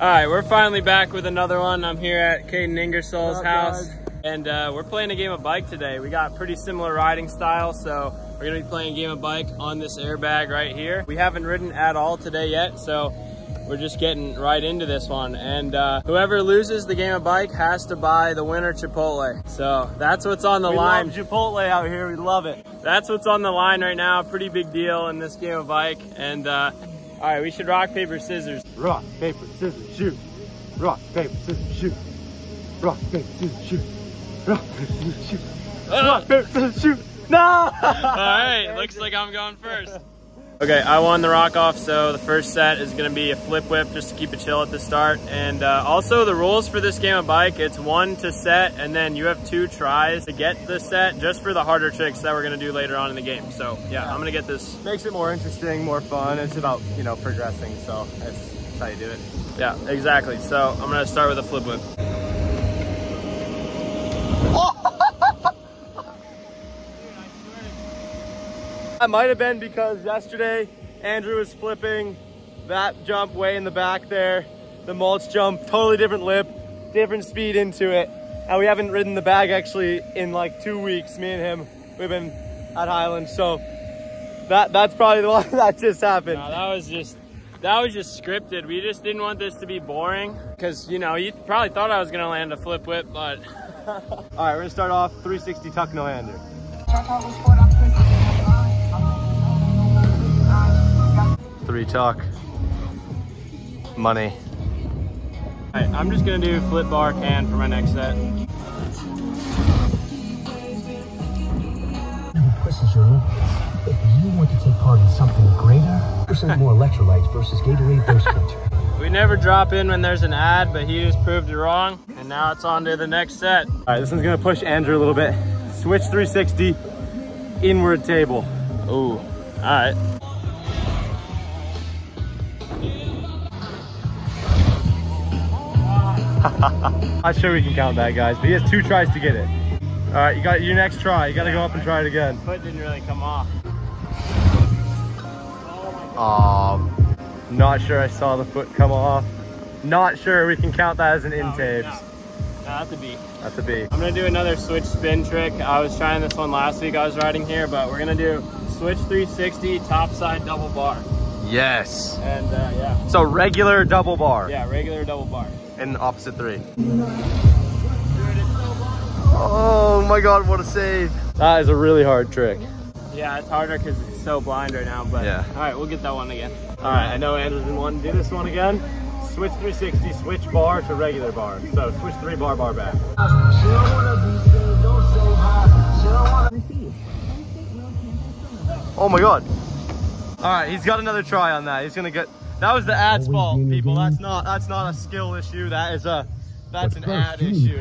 All right, we're finally back with another one. I'm here at Caden Ingersoll's house, and we're playing a game of bike today. We got pretty similar riding style, so we're gonna be playing a game of bike on this airbag right here. We haven't ridden at all today yet, so we're just getting right into this one. And whoever loses the game of bike has to buy the winner Chipotle. So that's what's on the line. We love Chipotle out here, we love it. That's what's on the line right now. Pretty big deal in this game of bike. And all right, we should rock, paper, scissors. Rock, paper, scissors, shoot. Rock, paper, scissors, shoot. Rock, paper, scissors, shoot. Rock, paper, scissors, shoot. Rock, paper, scissors, shoot. No! All right, looks like I'm going first. Okay, I won the rock off, so the first set is gonna be a flip whip just to keep it chill at the start. And also the rules for this game of bike, it's 1 to set, and then you have 2 tries to get the set just for the harder tricks that we're gonna do later on in the game. So yeah, I'm gonna get this. Makes it more interesting, more fun. It's about, you know, progressing, so that's how you do it. Yeah, exactly. So I'm gonna start with a flip whip. That might have been because yesterday Andrew was flipping that jump way in the back there. The mulch jump, totally different lip, different speed into it. And we haven't ridden the bag actually in like 2 weeks, me and him. We've been at Highland, so that's probably the one that just happened. No, that was just scripted. We just didn't want this to be boring because, you know, you probably thought I was gonna land a flip whip, but. All right, we're gonna start off 360 tuck no hander. 3 tuck, money. All right, I'm just gonna do flip bar can for my next set. Questions, Junior. If you want to take part in something greater, percent more electrolytes versus Gatorade Thirst Quencher. We never drop in when there's an ad, but he just proved it wrong, and now it's on to the next set. All right, this one's gonna push Andrew a little bit. Switch 360, inward table. Ooh, all right. Not sure we can count that, guys, but he has 2 tries to get it. All right, you got your next try. You got to go up and try it again. Foot didn't really come off. Not sure I saw the foot come off. Not sure we can count that as an in tapes. No, that's a B. That's a B. I'm gonna do another switch spin trick. I was trying this one last week. I was riding here, but we're gonna do switch 360 top side double bar. Yes. And yeah. So regular double bar. Yeah, regular double bar. And opposite 3. Oh my God, what a save. That is a really hard trick. Yeah, it's harder because it's so blind right now, but yeah. All right, we'll get that one again. All right, I know Andrew didn't want to do this one again. Switch 360, switch bar to regular bar. So switch 3 bar, bar back. Oh my God. All right, he's got another try on that. He's gonna get, that was the ad's fault, people. That's not a skill issue. That's an ad issue.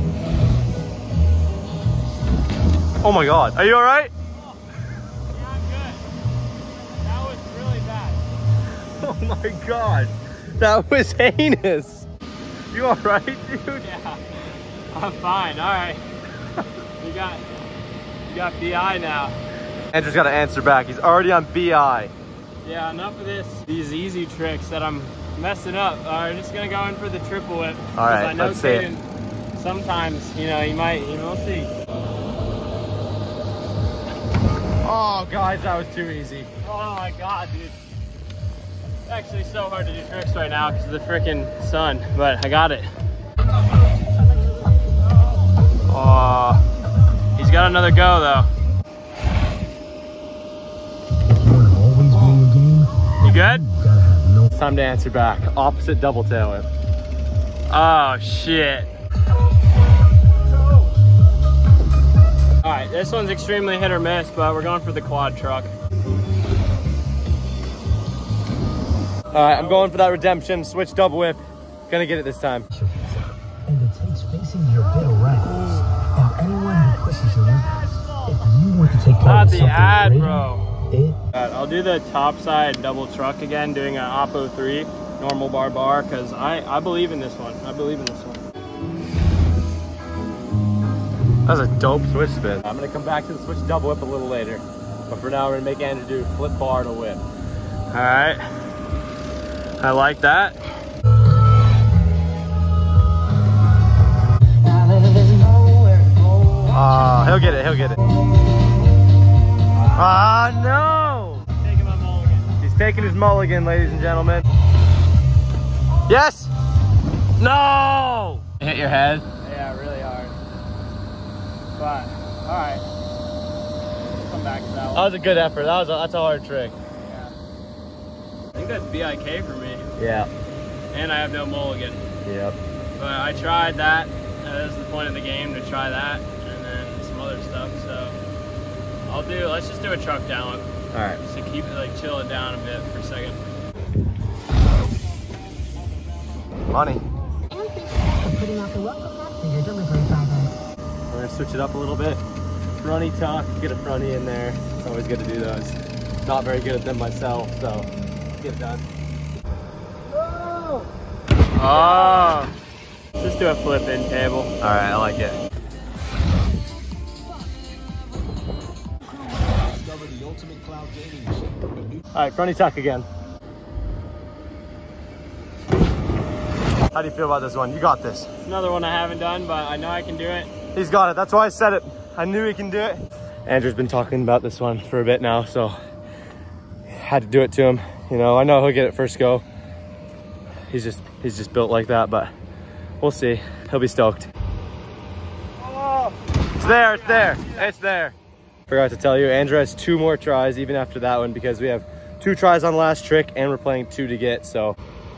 Oh my God, are you all right? Yeah, I'm good. That was really bad. Oh my God, that was heinous. You all right, dude? Yeah, I'm fine. All right. You got BI now. Andrew's got to answer back. He's already on BI. Yeah, enough of these easy tricks that I'm messing up. We're just gonna go in for the triple whip. All right, I know let's see it. Sometimes, you know, we'll see. Oh, guys, that was too easy. Oh my God, dude. It's actually so hard to do tricks right now because of the freaking sun, but I got it. Oh, he's got another go though. You good? It's time to answer back. Opposite double tail whip. Oh shit. All right, this one's extremely hit or miss, but we're going for the quad truck. All right, I'm going for that redemption. Switch double whip. Gonna get it this time. And it takes facing your bit around. Now, anyone who pushes you, if you want to take part Not in the something ad, greater, bro. I'll do the top side double truck again, doing an Oppo 3 normal bar because I believe in this one. I believe in this one. That was a dope switch spin. I'm gonna come back to the switch double whip a little later, but for now we're gonna make Andrew do flip bar to whip. All right, I like that. He'll get it, he'll get it. Ah, no! Taking my mulligan. He's taking his mulligan, ladies and gentlemen. Yes! No! Hit your head? Yeah, really hard. But, alright. Come back to that That one. was a good effort. That's a hard trick. Yeah. I think that's BIK for me. Yeah. And I have no mulligan. Yep. But I tried that. That was the point of the game, to try that. And then some other stuff, so. Let's just do a truck down. Alright. Just to keep it, like, chill it down a bit for a second. Money. And thank you for putting out the welcome mat for your delivery driver. We're gonna switch it up a little bit. Fronty tuck, get a fronty in there. It's always good to do those. Not very good at them myself, so get it done. Oh! Just do a flip in table. Alright, I like it. Alright, fronty tuck again. How do you feel about this one? You got this. Another one I haven't done, but I know I can do it. He's got it. That's why I said it. I knew he can do it. Andrew's been talking about this one for a bit now, so had to do it to him. You know, I know he'll get it first go. He's just built like that, but we'll see. He'll be stoked. Oh. It's there, it's there, it's there. Forgot to tell you, Andrew has 2 more tries even after that one because we have 2 tries on the last trick and we're playing 2 to get, so.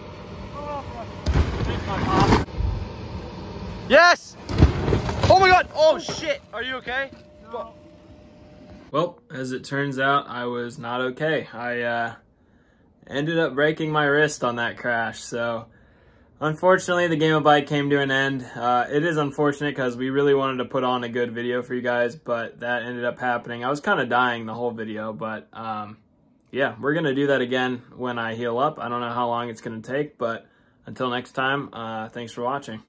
Yes! Oh my God, oh shit, are you okay? No. Well, as it turns out, I was not okay. I ended up breaking my wrist on that crash, so unfortunately the game of bike came to an end. It is unfortunate because we really wanted to put on a good video for you guys, but that ended up happening. I was kind of dying the whole video, but yeah, we're gonna do that again when I heal up. I don't know how long it's gonna take, but until next time, thanks for watching.